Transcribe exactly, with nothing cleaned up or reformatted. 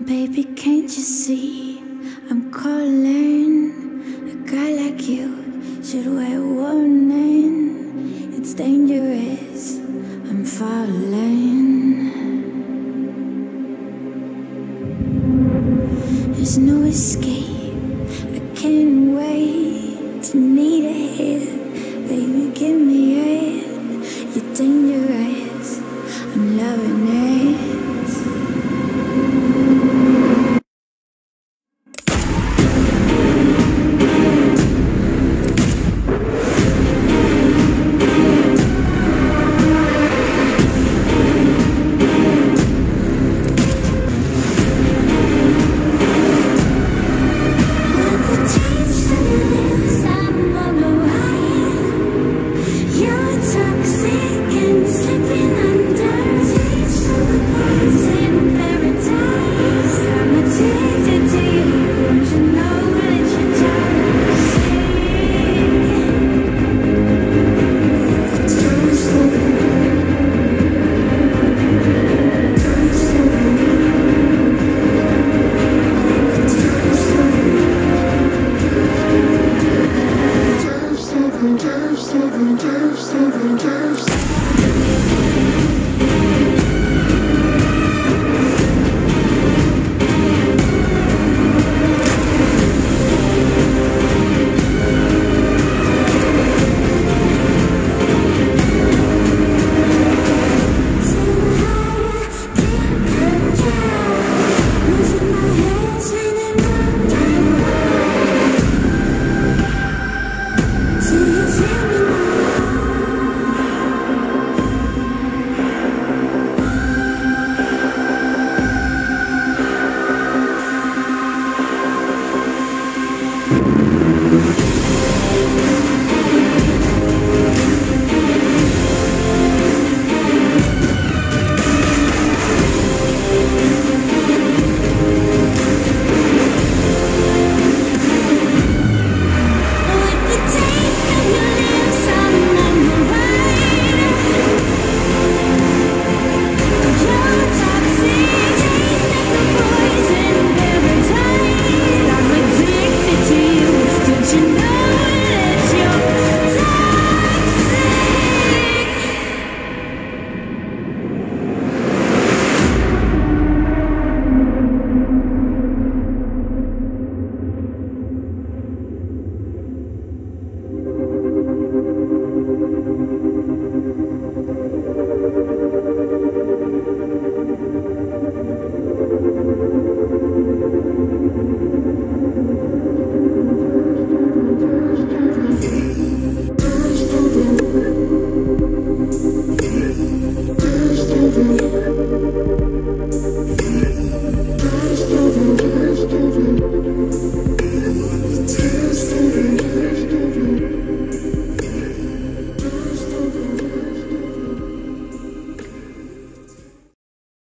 Baby, can't you see I'm calling? A guy like you should wear warning. It's dangerous, I'm falling. There's no escape, I can't wait to need a hit. Baby, give me it, you're dangerous, I'm loving it.